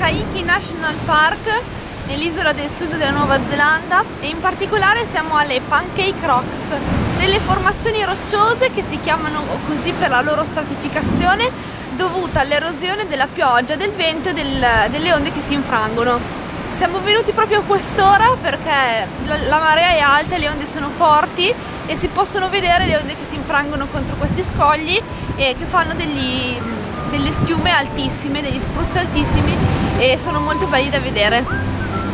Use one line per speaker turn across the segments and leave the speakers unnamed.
Kaiki National Park nell'isola del sud della Nuova Zelanda e in particolare siamo alle Pancake Rocks, delle formazioni rocciose che si chiamano così per la loro stratificazione dovuta all'erosione della pioggia, del vento e delle onde che si infrangono. Siamo venuti proprio a quest'ora perché la marea è alta e le onde sono forti e si possono vedere le onde che si infrangono contro questi scogli e che fanno delle schiume altissime, degli spruzzi altissimi e sono molto belli da vedere.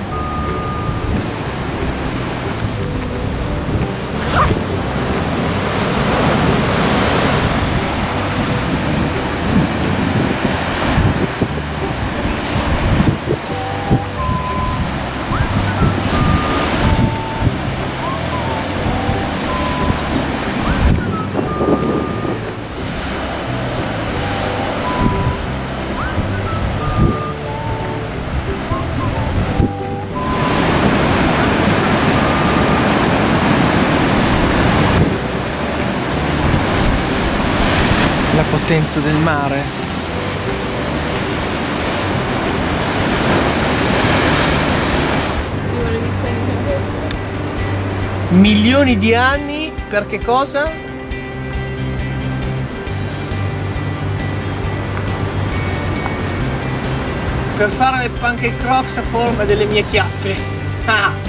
La potenza del mare. Milioni di anni per che cosa? Per fare le pancake rocks a forma delle mie chiappe. Ah!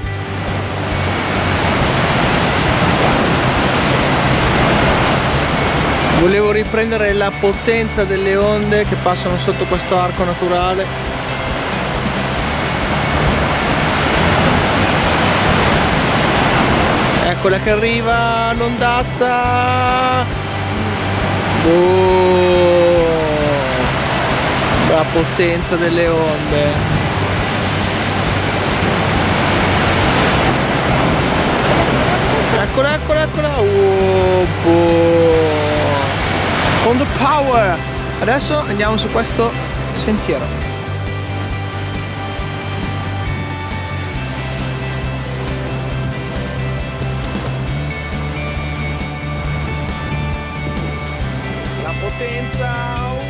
Volevo riprendere la potenza delle onde che passano sotto questo arco naturale. Eccola che arriva l'ondazza. Oh, la potenza delle onde. Eccola, eccola, eccola. Oh, boh. On the power! Adesso andiamo su questo sentiero. La potenza!